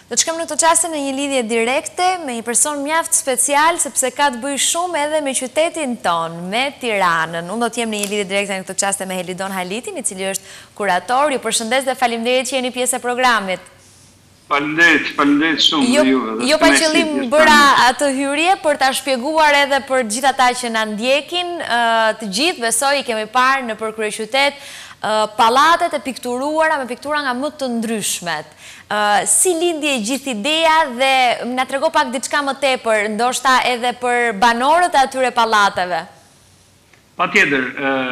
Do të shkojmë në të qaste në një lidhje direkte me një person mjaft special, sepse ka të bëjë shumë edhe me qytetin ton, me Tiranën. Unë do të jem në një lidhje direkte në këtë qaste me Helidon Halitin, i cili është kurator. Ju përshëndes dhe faleminderit që jeni pjesë e programit. Faleminderit shumë dhe juve. Jo pa qëllim bëra atë hyrje për ta shpjeguar edhe për gjithë ata që na ndjekin, të gjithë besoj i kemi parë në për kryeqytet pallatet e pikturuara me piktura nga më të ndryshmet. Si lindje gjithë ideja dhe na trego pak diçka më tepër, ndoshta edhe për banorët e atyre pallateve? Patjetër,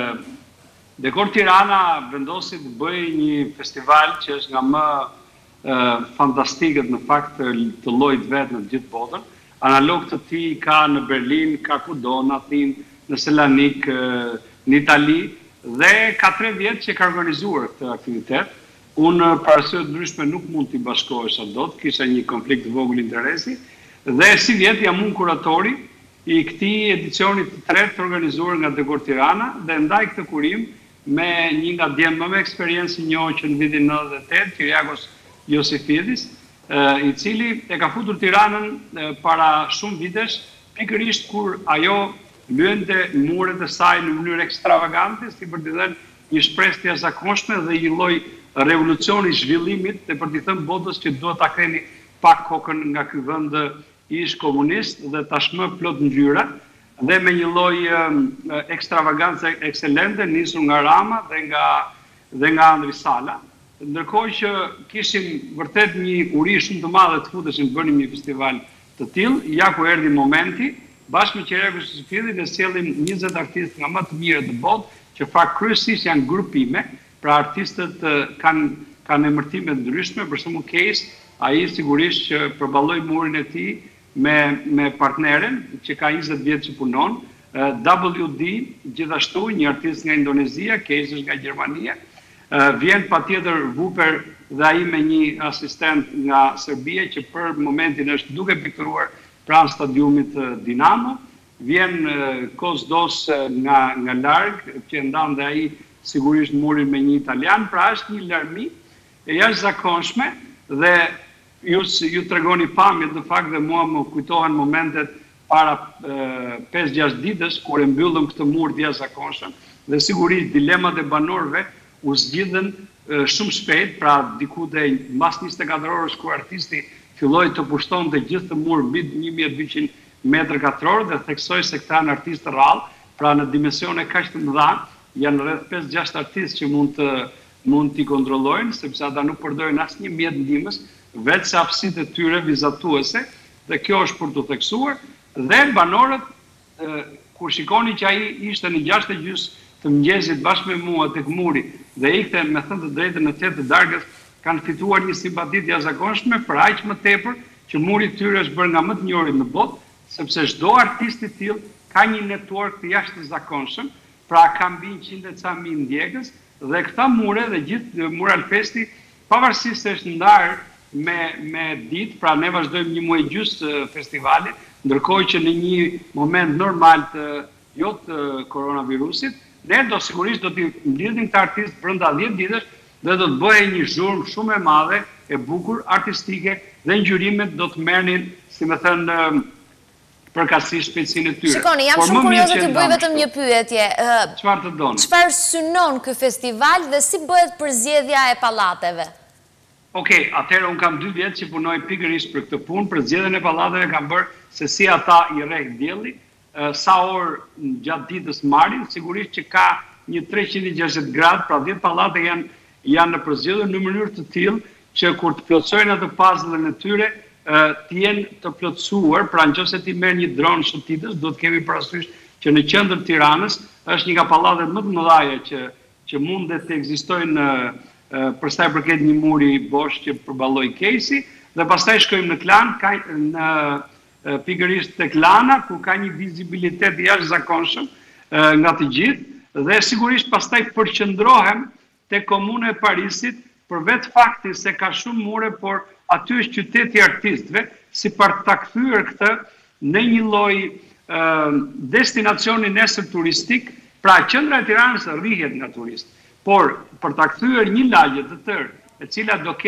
Dekor Tirana vendosi të bëjë një festival që është nga më fantastikët në fakt të llojit vet në gjithë botën. Analog të tij ka në Berlin, ka kudo në Athinë, në Selanik, në Itali dhe ka 3 vjet që ka organizuar këtë aktivitet. Unë për arsye të ndryshme nuk mund t'i bashkohesha dot, kisha një konflikt të vogël interesi dhe si vjet jam unë kuratori i këtij edicioni të tretë të organizuar nga Dekor Tirana dhe ndaj këtë kurim me një nga djemt më me eksperiencë i njohur që në vitin 98, Kyriakos Josifidis, i cili e ka futur Tiranën para shumë vitesh, pikërisht kur ajo lyente muret e saj në mënyrë ekstravagante, si për të dhënë një shpresë të jashtëzakonshme dhe një lloj revolucioni zhvillimit dhe për t'i thënë botës që duhet ta ktheni pak kokën nga ky vend ish komunist dhe tashmë plot ngjyra dhe me një lloj ekstravagancë ekselente nisur nga Rama dhe nga Andri Sala. Ndërkohë që kishim vërtet një uri shumë të madhe të futeshim të bënim një festival të tillë, ja ku erdhi momenti, bashkë me Kyriakos Josifidin e sjellim 20 artistë nga më të mirët të botë, që fakt kryesisht janë grupime. Pra artistët kanë emërtime të ndryshme, për shembull Case, ai sigurisht që përballoi murin e tij me partneren që ka 20 vjet që punon, WD gjithashtu një artist nga Indonezia, Case është nga Gjermania, vjen patjetër Vuper dhe ai me një asistent nga Serbia që për momentin është duke pikturuar pranë stadiumit Dinamo, vjen Kosdos nga larg që ndan dhe ai sigurisht murin me një italian, pra është një larmi e jashtëzakonshme dhe ju tregoni pamjet në fakt dhe mua më kujtohen momentet para 5-6 ditësh kur e mbyllëm këtë mur të jashtëzakonshëm dhe sigurisht dilemat e banorëve u zgjidhen shumë shpejt, pra diku deri mbas 24 orësh kur artisti filloi të pushtonte gjithë të mur mbi 1200 metër katror dhe theksoi se këta janë artistë rrallë, pra në dimensione kaq të mëdha janë rreth 5-6 artistë që mund t'i kontrollojnë, sepse ata nuk përdorin asnjë mjet ndihmës, vetë se aftësitë e tyre vizatuese, dhe kjo është për të theksuar, dhe banorët, kur shikoni që ai ishte në 6:30 të mëngjesit bashkë me mua tek muri, dhe ikte me thënë të drejtën në qetë të darkës, kanë fituar një simpati të jashtëzakonshme, për aq më tepër që muri i tyre është bërë nga më të njohurit në botë, sepse çdo artist i tillë ka një network të jashtëzakonshëm. Pra ka mbi 100.000 ndjekës dhe këta mure dhe gjithë Mural Festi, pavarësisht se është ndarë me ditë, pra ne vazhdojmë një muaj gjys festivalit, ndërkohë që në një moment normal të koronavirusit, ne sigurisht do t'i mblidhnim këta artistë brenda 10 ditësh dhe do të bëhej një zhurmë shumë e madhe, e bukur, artistike dhe ngjyrimet do të merrnin, si më thënë, përkatësisht shpejtësinë e tyre. Shikoni, jam shumë kurioze të bëj vetëm një pyetje. Çfarë të doni? Çfarë synon ky festival dhe si bëhet përzgjedhja e pallateve? Okej, atëherë unë kam 2 vjet që punoj pikërisht për këtë punë, përzgjedhjen e pallateve kam bërë se si ata i rreh dielli, sa orë gjatë ditës marrin, sigurisht që ka një 360 gradë, pra 10 pallate janë në përzgjedhje në mënyrë të tillë që kur të plotësojnë atë puzzle-ën e tyre, t'jenë të plotësuar, pra nëse ti merr një dron shëtitës, do të kemi parasysh që në qendër Tiranës është një nga pallatet më të mëdha që mundet të ekzistojnë për sa i përket një muri bosh që përballoi Casey, dhe pastaj shkojmë në Klan, në pikërisht tek Lana, ku ka një vizibilitet i jashtëzakonshëm nga të gjithë, dhe sigurisht pastaj përqendrohem tek komuna e Parisit për vetë fakti se ka shumë mure, por aty është qyteti artistëve, si për ta kthyer këtë në një lloj destinacioni nesër turistik, pra qendra e Tiranës rrihet nga turistë, por për ta kthyer një lagje të tërë, e cila do ketë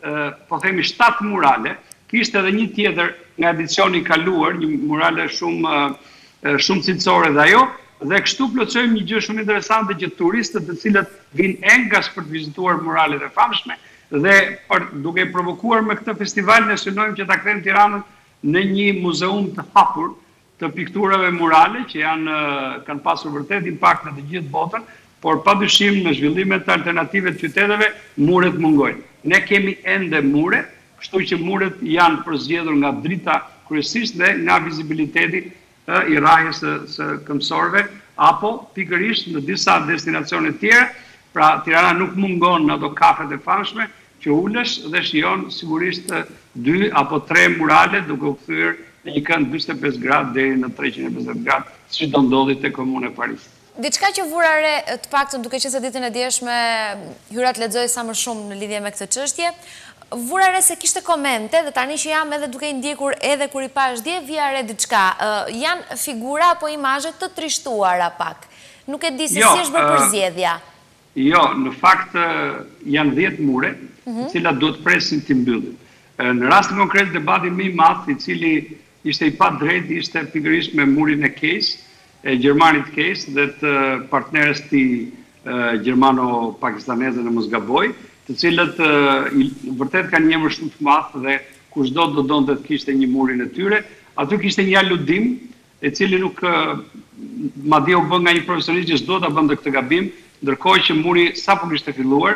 po themi 7 murale, kishte edhe një tjetër nga edicioni kaluar, një murale shumë cilësore dhe ajo, dhe kështu plotësojmë një gjë shumë interesante që turistët të cilët vinë engas për të vizituar muralet e famshme dhe duke provokuar me këtë festival ne synojmë që ta kthejmë Tiranën në një muzeum të hapur të pikturave murale që kanë pasur vërtet impakt në të gjithë botën, por padyshim në zhvillimet alternative të qyteteve muret mungojnë. Ne kemi ende mure, kështu që muret janë përzgjedhur nga drita kryesisht dhe nga vizibiliteti i rrahjes së këmbësorëve, apo pikërisht në disa destinacione tjera, pra Tirana nuk mungon në ato kafet e famshme që ulesh dhe shijon sigurisht 2 apo 3 murale duke u kthyer në një kënd 45 gradë deri në 350 gradë, si do ndodhi te Komuna e Parisit. Diçka që vura re të paktën duke qenë se ditën e djeshme hyrat lexoi sa më shumë në lidhje me këtë çështje, vura re se kishte komente dhe tani që jam edhe duke i ndjekur edhe kur i pash dje vija re diçka. Janë figura apo imazhe të trishtuara pak. Nuk e di se si është bërë përzgjedhja. Jo, në fakt janë 10 mure, të cilat duhet presin të mbyllen. Në rastin konkret debati më i madh, i cili ishte i padrejtë, ishte pikërisht me murin e Case, e Gjermanit Case dhe të partnerës tij gjermano-pakistaneze në mos gaboj, të cilët vërtet kanë një emër shumë të madh dhe kushdo do donte të kishte një murin e tyre. Aty kishte një aludim, e cili nuk madje u bë nga një profesionist që s'do ta bënte këtë gabim, ndërkohë që muri sapo kishte filluar,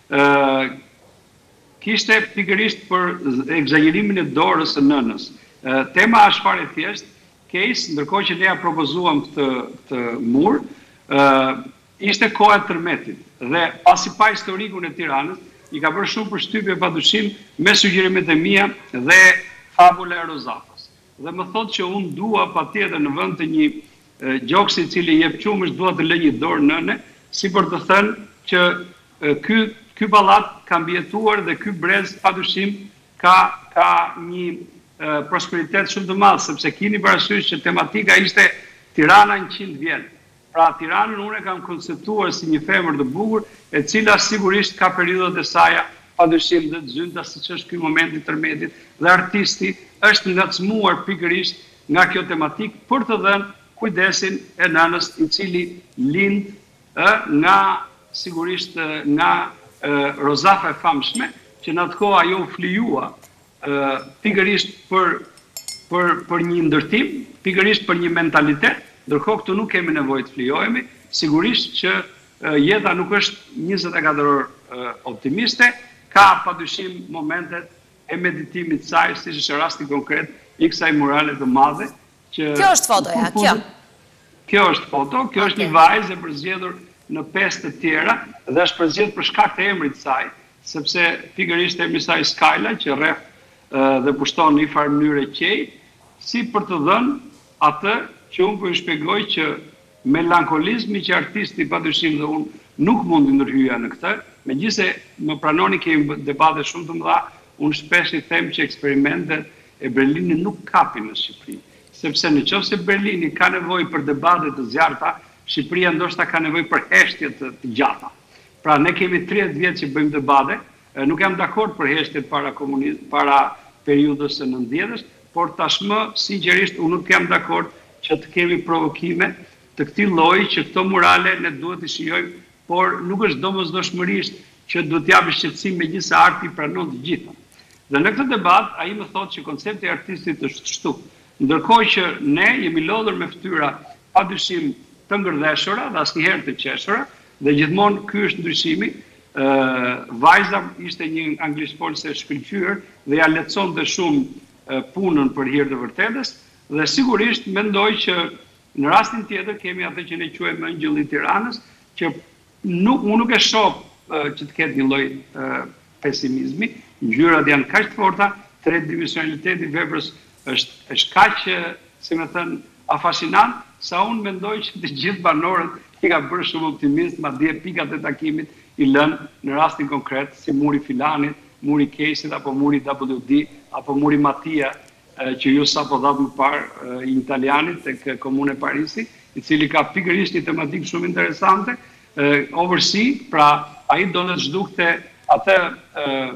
kishte pikërisht për egzagerimin e dorës së nënës. Tema është fare thjesht, Case, ndërkohë që ne ja propozuam këtë mur, ishte koha e tërmetit dhe pasi pa historikun e Tiranës, i ka bërë shumë përshtypje padyshim me sugjerimet e mia dhe fabula e Rozafës. Dhe më thotë që unë dua patjetër në vend të një gjoksi i cili jep qumësh, dua të lë një dorë nëne, si për të thënë që ky pallat ka mbijetuar dhe ky brez padyshim ka një prosperitet shumë të madh, sepse keni parasysh që tematika ishte Tirana 100 vjet. Pra Tiranën unë e kam konceptuar si një femër të bukur, e cila sigurisht ka periodat e saj padyshim dhe të zynta, siç është ky moment i tërmetit, dhe artisti është ngacmuar pikërisht nga kjo tematik për të dhënë kujdesin e nënës i cili lind nga sigurisht nga Rozafa e famshme, që në atë kohë ajo u flijua pikërisht për një ndërtim, pikërisht për një mentalitet, ndërkohë këtu nuk kemi nevojë të flijohemi, sigurisht që jeta nuk është 24 orë optimiste, ka padyshim momentet e meditimit saj, siç është rasti konkret i kësaj murale të madhe. Kjo është fotoja, kjo. Kjo është foto, kjo është një vajzë e përzgjedhur në 5 të tjera dhe është përzgjedhur për shkak të emrit të saj, sepse pikërisht emri i saj Skyla, që rreth dhe pushton në një farë mënyrë qej, si për të dhënë atë që unë po ju shpjegoj që melankolizmi që artisti padyshim dhe unë nuk mund të ndërhyja në këtë, megjithëse më pranoni kemi debate shumë të mëdha, unë shpesh i them që eksperimentet e Berlinit nuk kapin në Shqipëri, sepse nëse Berlini ka nevojë për debate të zjarrta, Shqipëria ndoshta ka nevojë për heshtje të gjata. Pra ne kemi 30 vjet që bëjmë debate, nuk jam dakord për heshtjet para periudhës së 90-s, por tashmë sinqerisht unë nuk jam dakord që të kemi provokime të këtij lloji që këto murale ne duhet të shijojmë, por nuk është domosdoshmërisht që duhet të japësh shqetësim megjithëse arti pranon të gjitha. Dhe në këtë debat ai më thotë që koncepti i artistit është kështu. Ndërkohë që ne jemi lodhur me fytyra padyshim të ngërdheshura dhe asnjëherë të qeshura, dhe gjithmonë ky është ndryshimi. Vajza ishte një anglishtfolse shkëlqyer dhe ja lehtësonte shumë punën për hir të vërtetës, dhe sigurisht mendoj që në rastin tjetër kemi atë që ne quajmë Angjëlli i Tiranës, që unë nuk e shoh që të ketë një lloj pesimizmi, ngjyrat janë kaq të forta, tridimensionaliteti i veprës është kaq, si më thënë, afascinant, sa unë mendoj që të gjithë banorët i ka bërë shumë optimist, madje pikat e takimit i lënë në rastin konkret, si muri Filanit, muri Casit, apo muri WD, apo muri Mattia, që ju sapo dhatë më parë i italianit tek Komuna e Parisit, i cili ka pikërisht një tematikë shumë interesante, oversea, pra ai do të zhdukte atë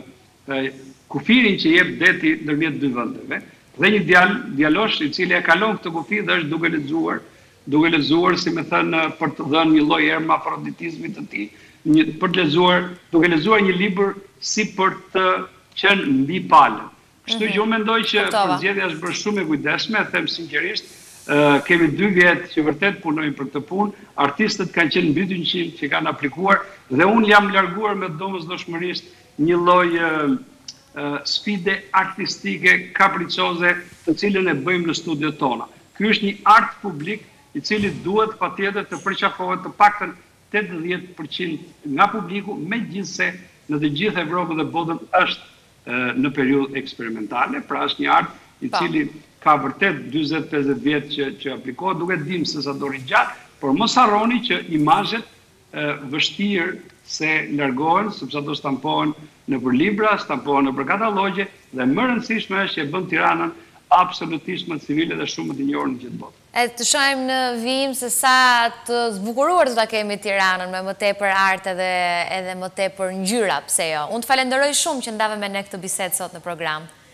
kufirin që jep deti ndërmjet dy vendeve, dhe një djalosh i cili e kalon këtë kufi dhe është duke lexuar, si me thënë, për të dhënë një lloj hermafroditizmit të tij, për të duke lexuar një libër si për të qenë mbi palë. Kështu që unë mendoj që përzgjedhja është bërë shumë e kujdesshme, them sinqerisht, kemi 2 vjet që vërtet punojmë për këtë punë, artistët kanë qenë mbi 200 që kanë aplikuar dhe unë jam larguar me domosdoshmërisht një lloj sfide artistike, kapricoze, të cilën e bëjmë në studiot tona. Ky është një art publik i cili duhet patjetër të përqafohet të paktën 80% nga publiku, megjithse në të gjithë Evropën dhe botën është në periudhë eksperimentale, pra është një art i cili ka vërtet 40-50 vjet që aplikohet, duke dim se sa do rinjat, por mos harroni që imazhet vështirë se largohen, sepse ato stampohen në për libra, stampohen në për katalogje, dhe më rëndësishme është që e bën Tiranën absolutisht më civile dhe shumë të njohur në gjithë botën. E të shojmë në vijim se sa të zbukuruar të ta kemi Tiranën me më tepër art edhe më tepër ngjyra, pse jo. Unë të falenderoj shumë që ndave me ne këtë bisedë sot në program.